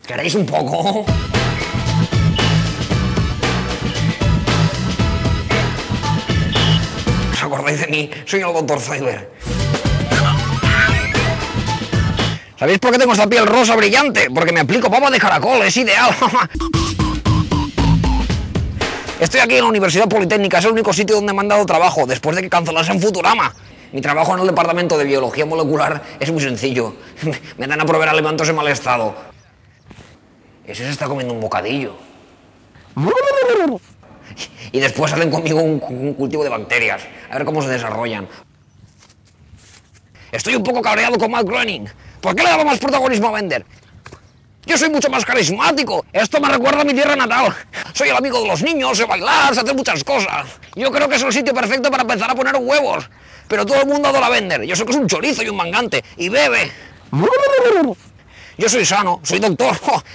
¿Queréis un poco? ¿Os acordáis de mí? Soy el Dr. Zoidberg. ¿Sabéis por qué tengo esta piel rosa brillante? Porque me aplico baba de caracol, es ideal. Estoy aquí en la Universidad Politécnica, es el único sitio donde me han dado trabajo, después de que cancelasen Futurama. Mi trabajo en el departamento de biología molecular es muy sencillo. Me dan a proveer alimentos en mal estado. Ese se está comiendo un bocadillo. Y después salen conmigo un cultivo de bacterias. A ver cómo se desarrollan. Estoy un poco cabreado con Matt Groening. ¿Por qué le daba más protagonismo a Bender? Yo soy mucho más carismático. Esto me recuerda a mi tierra natal. Soy el amigo de los niños, sé bailar, sé hacer muchas cosas. Yo creo que es el sitio perfecto para empezar a poner huevos. Pero todo el mundo adora Bender. Yo sé que es un chorizo y un mangante. Y bebe. Yo soy sano, soy doctor.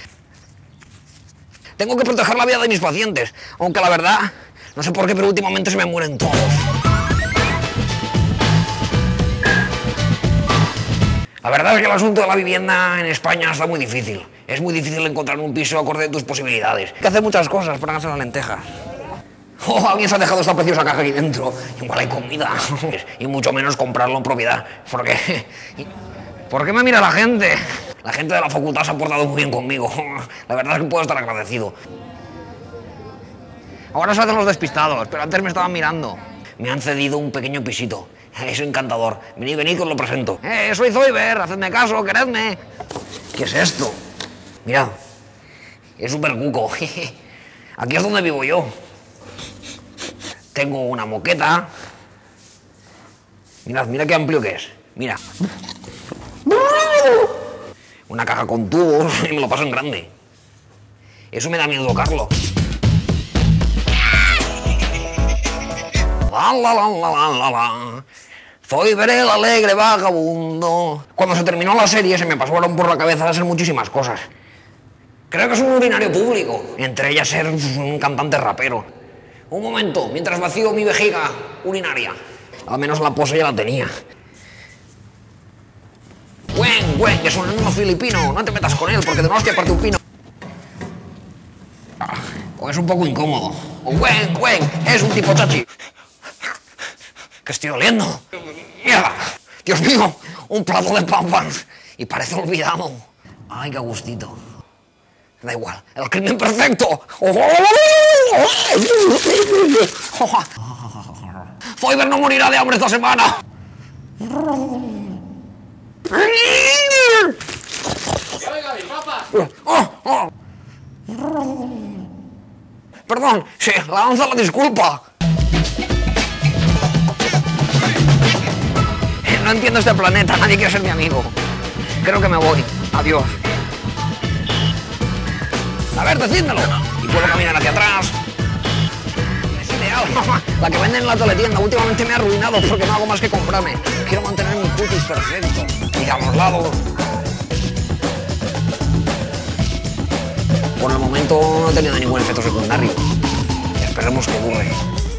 Tengo que proteger la vida de mis pacientes. Aunque la verdad, no sé por qué, pero últimamente se me mueren todos. La verdad es que el asunto de la vivienda en España está muy difícil. Es muy difícil encontrar un piso acorde a tus posibilidades. Hay que hacer muchas cosas para ganarse las lentejas. Oh, alguien se ha dejado esta preciosa caja aquí dentro. Igual hay comida. Y mucho menos comprarlo en propiedad. ¿Por qué me mira la gente? La gente de la facultad se ha portado muy bien conmigo. La verdad es que puedo estar agradecido. Ahora se hacen los despistados, pero antes me estaban mirando. Me han cedido un pequeño pisito. Es encantador. Venid, venid que os lo presento. Soy Zoidberg, hacedme caso, queredme. ¿Qué es esto? Mirad. Es súper cuco. Aquí es donde vivo yo. Tengo una moqueta. Mirad, mira qué amplio que es. Mira. Una caja con tubos y me lo paso en grande. Eso me da miedo tocarlo. Zoidberg el alegre vagabundo. Cuando se terminó la serie se me pasaron por la cabeza hacer muchísimas cosas. Creo que es un urinario público, entre ellas ser un cantante rapero. Un momento, mientras vacío mi vejiga urinaria. Al menos la pose ya la tenía. Gwen, que es un enano filipino, no te metas con él porque de una hostia parte un pino. O es un poco incómodo. O Gwen, es un tipo chachi. ¿Qué estoy oliendo? ¡Mierda! ¡Dios mío! Un plato de papas. Y parece olvidado. ¡Ay, qué gustito! Da igual. ¡El crimen perfecto! Zoidberg no morirá de hambre esta semana. Perdón, sí, lanza la disculpa. No entiendo este planeta, nadie quiere ser mi amigo. Creo que me voy. Adiós. A ver, decídmelo. Y puedo caminar hacia atrás. Es ideal. La que venden en la teletienda últimamente me ha arruinado porque no hago más que comprarme. Quiero mantener mi cutis perfecto. Y a los lados. Por el momento no he tenido ningún efecto secundario. Esperemos que dure.